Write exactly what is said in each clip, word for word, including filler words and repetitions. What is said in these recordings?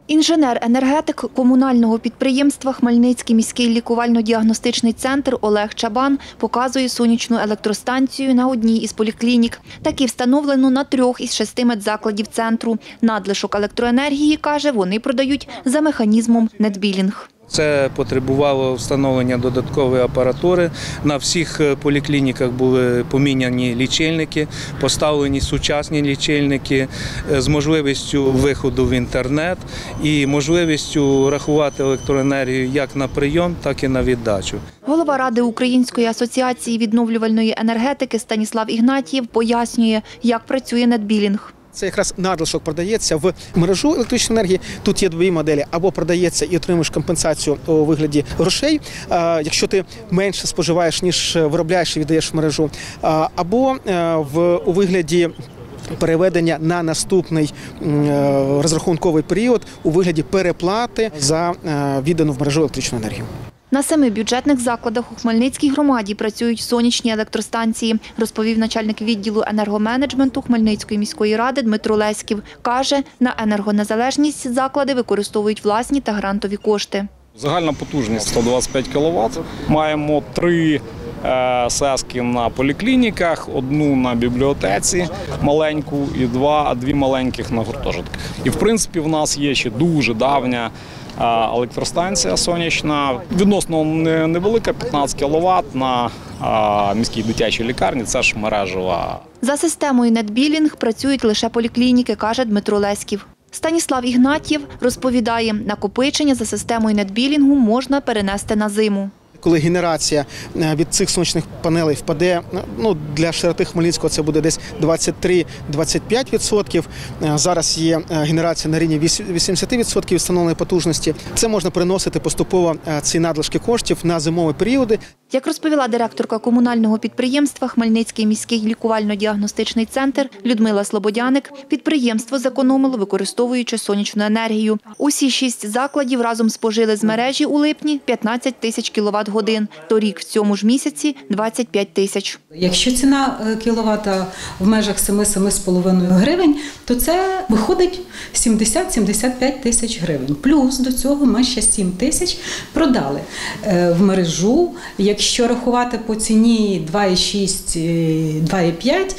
Інженер-енергетик комунального підприємства «Хмельницький міський лікувально-діагностичний центр» Олег Чабан показує сонячну електростанцію на одній із поліклінік. Такі встановлено на трьох із шести медзакладів центру. Надлишок електроенергії, каже, вони продають за механізмом нетбілінг. Це потребувало встановлення додаткової апаратури. На всіх поліклініках були поміняні лічильники, поставлені сучасні лічильники з можливістю виходу в інтернет і можливістю рахувати електроенергію як на прийом, так і на віддачу. Голова Ради Української асоціації відновлювальної енергетики Станіслав Ігнатієв пояснює, як працює нетбілінг. Це якраз надлишок продається в мережу електричної енергії. Тут є дві моделі. Або продається і отримуєш компенсацію у вигляді грошей, якщо ти менше споживаєш, ніж виробляєш і віддаєш в мережу. Або у вигляді переведення на наступний розрахунковий період у вигляді переплати за віддану в мережу електричну енергію. На семи бюджетних закладах у Хмельницькій громаді працюють сонячні електростанції, розповів начальник відділу енергоменеджменту Хмельницької міської ради Дмитро Леськів. Каже, на енергонезалежність заклади використовують власні та грантові кошти. Загальна потужність сто двадцять п'ять кіловат. Маємо три сески на поліклініках, одну на бібліотеці маленьку і два, дві маленьких на гуртожитках. І в принципі в нас є ще дуже давня електростанція сонячна, відносно невелика, п'ятнадцять кіловат на міській дитячій лікарні, це ж мережева. За системою нетбілінг працюють лише поліклініки, каже Дмитро Леськів. Станіслав Ігнатієв розповідає, накопичення за системою нетбілінгу можна перенести на зиму. Коли генерація від цих сонячних панелей впаде, ну, для широти Хмельницького це буде десь двадцять три - двадцять п'ять відсотків. Зараз є генерація на рівні вісімдесят відсотків встановленої потужності. Це можна переносити поступово ці надлишки коштів на зимові періоди. Як розповіла директорка комунального підприємства «Хмельницький міський лікувально-діагностичний центр» Людмила Слободяник, підприємство зекономило, використовуючи сонячну енергію. Усі шість закладів разом спожили з мережі у липні п'ятнадцять тисяч кіловат-годин. Торік в цьому ж місяці – двадцять п'ять тисяч. Якщо ціна кіловата в межах семи - семи з половиною гривень, то це виходить сімдесят - сімдесят п'ять тисяч гривень. Плюс до цього ми ще сім тисяч продали в мережу. Якщо рахувати по ціні два і шість - два і п'ять,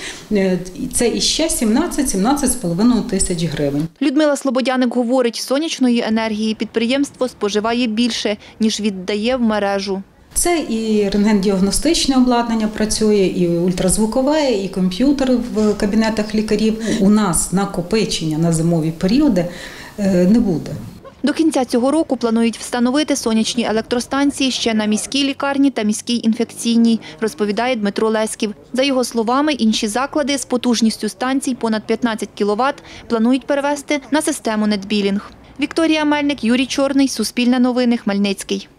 це іще сімнадцять - сімнадцять з половиною тисяч гривень. Людмила Слободяник говорить, сонячної енергії підприємство споживає більше, ніж віддає в мережу. Це і рентген-діагностичне обладнання працює, і ультразвукове, і комп'ютери в кабінетах лікарів. У нас накопичення на зимові періоди не буде. До кінця цього року планують встановити сонячні електростанції ще на міській лікарні та міській інфекційній, розповідає Дмитро Леськів. За його словами, інші заклади з потужністю станцій понад п'ятнадцять кіловат планують перевести на систему нетбілінг. Вікторія Мельник, Юрій Чорний, Суспільне новини, Хмельницький.